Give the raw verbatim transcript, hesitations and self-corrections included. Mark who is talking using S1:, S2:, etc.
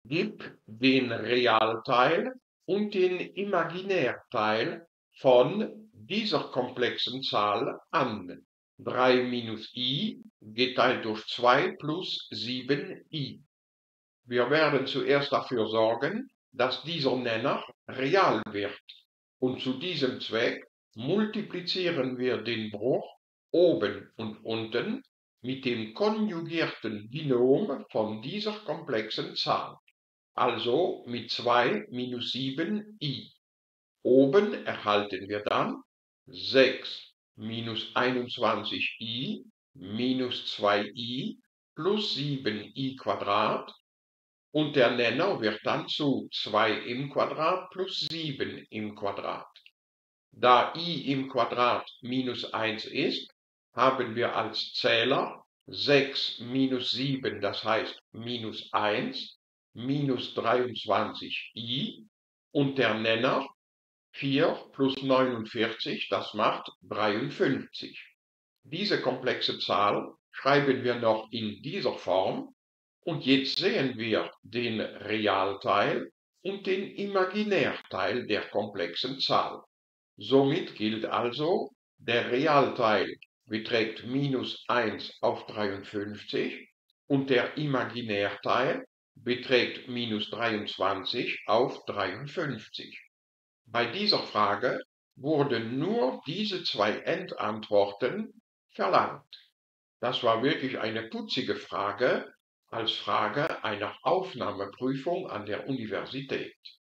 S1: Gib den Realteil und den Imaginärteil von dieser komplexen Zahl an. drei minus i geteilt durch zwei plus sieben i. Wir werden zuerst dafür sorgen, dass dieser Nenner real wird. Und zu diesem Zweck multiplizieren wir den Bruch oben und unten mit dem konjugierten Binom von dieser komplexen Zahl, also mit zwei minus sieben i. Oben erhalten wir dann sechs minus einundzwanzig i minus zwei i plus sieben i Quadrat und der Nenner wird dann zu zwei im Quadrat plus sieben im Quadrat. Da i im Quadrat minus eins ist, haben wir als Zähler sechs minus sieben, das heißt minus eins, minus dreiundzwanzig i und der Nenner vier plus neunundvierzig, das macht dreiundfünfzig. Diese komplexe Zahl schreiben wir noch in dieser Form und jetzt sehen wir den Realteil und den Imaginärteil der komplexen Zahl. Somit gilt also, der Realteil beträgt minus eins auf dreiundfünfzig und der Imaginärteil beträgt minus dreiundzwanzig auf dreiundfünfzig. Bei dieser Frage wurden nur diese zwei Endantworten verlangt. Das war wirklich eine putzige Frage als Frage einer Aufnahmeprüfung an der Universität.